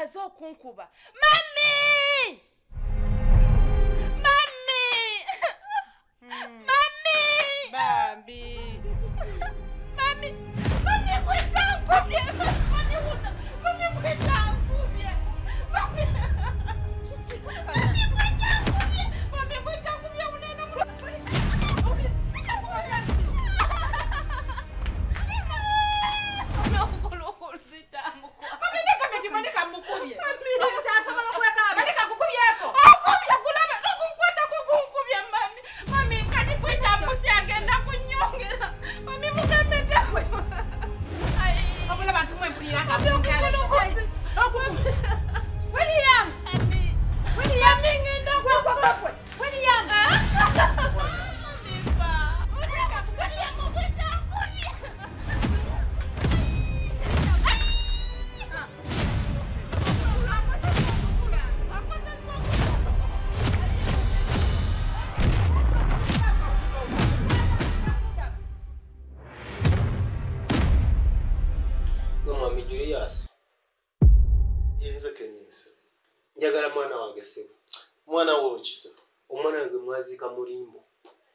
omaze okunkuba. Mami! Mami! Mami! Bambi. Mami! Mami kwenda nkubye. Mami wuna. Mami kwenda nkubye. Mami. Mami kwenda nkubye unene mu. Njagala mwana wange sebo. Mwana wo kisa. Omwana wange mwazika mulimbo.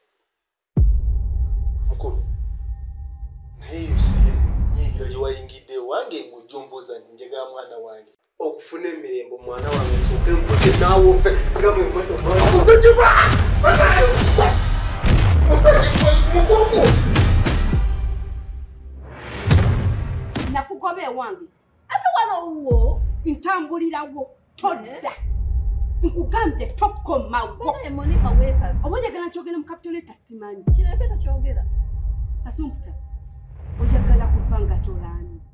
Mukulu. Naye yusi nyigira gye wayingidde wange ng'ojjomboza nti njagala mwana wange. Okufuna emirembe mwana wange nsooke nkote naawe ofe nga bwe mwana omusajiba! Musajiba mukulu! Nakugoba ewange. Ate wano wo ntambulirawo. Todda. Nkugambye tokomawo. Monica wekazi. Oyagala nkyogera mu kapitoleta simanyi. Kireke tokyogera. Asumputa. Oyagala kufa nga tolaani.